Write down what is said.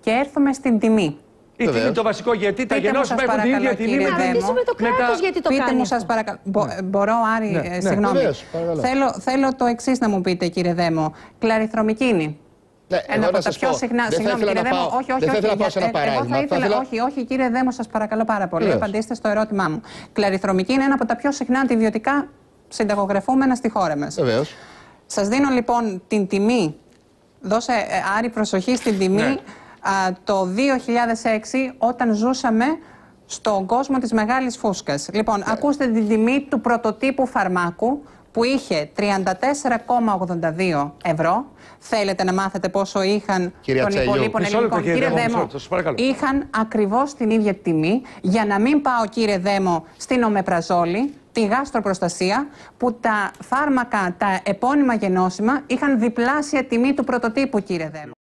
Και έρθουμε στην τιμή. Η τιμή είναι το βασικό, γιατί τα γενώσιμα έχουν την ίδια τιμή. Να ρωτήσουμε το κράτος γιατί το κάνει. Πείτε μου, σας παρακαλώ. Μπορώ, Άρη, συγγνώμη. Θέλω το εξής να μου πείτε, κύριε Δέμο. Κλαριθρομικίνη. Ένα από τα πιο συχνά. Συγγνώμη, κύριε Δέμο. Όχι, κύριε Δέμο, σας παρακαλώ πάρα πολύ. Απαντήστε στο ερώτημά μου. Κλαριθρομική είναι ένα από τα πιο συχνά αντιβιωτικά συνταγογραφούμενα στη χώρα μας. Σας δίνω λοιπόν την τιμή. Δώσε, Άρη, προσοχή στην τιμή. Το 2006, όταν ζούσαμε στον κόσμο της μεγάλης φούσκας. Λοιπόν, ακούστε την τιμή του πρωτοτύπου φαρμάκου που είχε 34,82 ευρώ. Θέλετε να μάθετε πόσο είχαν των υπολείπων ελληνικών? Κύριε Δέμο, είχαν ακριβώς την ίδια τιμή, για να μην πάω, κύριε Δέμο, στην ομεπραζόλη, τη γαστροπροστασία, που τα φάρμακα, τα επώνυμα γενώσιμα, είχαν διπλάσια τιμή του πρωτοτύπου, κύριε Δέμο.